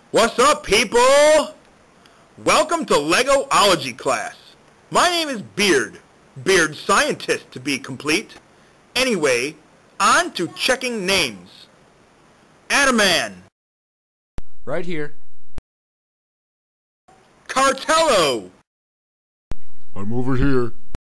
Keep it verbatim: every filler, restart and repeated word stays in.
What's up, people? Welcome to Lego-ology class. My name is Beard. Beard Scientist, to be complete. Anyway, on to checking names. Adaman. Right here. Cartello. I'm over here.